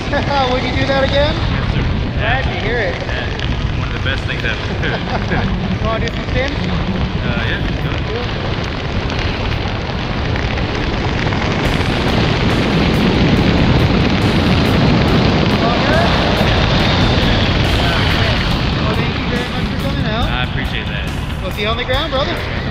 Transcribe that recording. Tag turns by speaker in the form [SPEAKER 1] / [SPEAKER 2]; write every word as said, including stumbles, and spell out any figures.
[SPEAKER 1] Would you do that again?
[SPEAKER 2] Yes, sir.
[SPEAKER 1] Glad to hear it.
[SPEAKER 2] Yeah. One of the best things ever.
[SPEAKER 1] You want to do some spins?
[SPEAKER 2] Uh, yeah, go ahead.
[SPEAKER 1] Well, thank you very much for coming out.
[SPEAKER 2] I appreciate that.
[SPEAKER 1] We'll see you on the ground, brother.